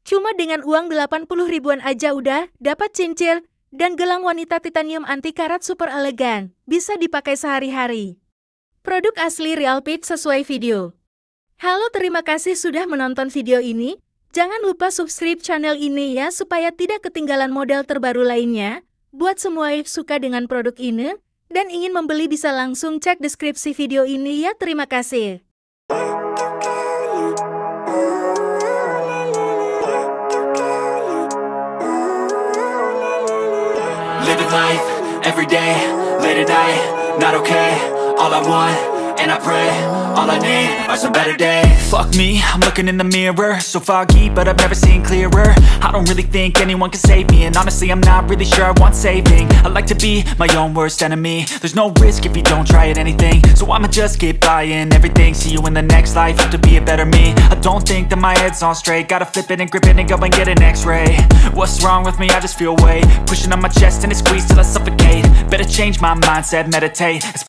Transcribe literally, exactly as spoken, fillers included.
Cuma dengan uang delapan puluh ribuan aja udah dapat cincin dan gelang wanita titanium anti karat super elegan. Bisa dipakai sehari-hari. Produk asli Real Peach sesuai video. Halo, terima kasih sudah menonton video ini. Jangan lupa subscribe channel ini ya supaya tidak ketinggalan model terbaru lainnya. Buat semua yang suka dengan produk ini dan ingin membeli bisa langsung cek deskripsi video ini ya. Terima kasih. Living life, everyday, late at night, not okay. All I want, and I pray, all I need are some better days. Fuck me, I'm looking in the mirror, so foggy, but I've never seen clearer. I don't really think anyone can save me, and honestly I'm not really sure I want saving. I like to be my own worst enemy. There's no risk if you don't try at anything, so I'ma just keep buying everything. See you in the next life, have to be a better me. I don't think that my head's on straight, gotta flip it and grip it and go and get an x-ray. What's wrong with me? I just feel weight pushing on my chest and it squeezes till I suffocate. Better change my mindset, meditate.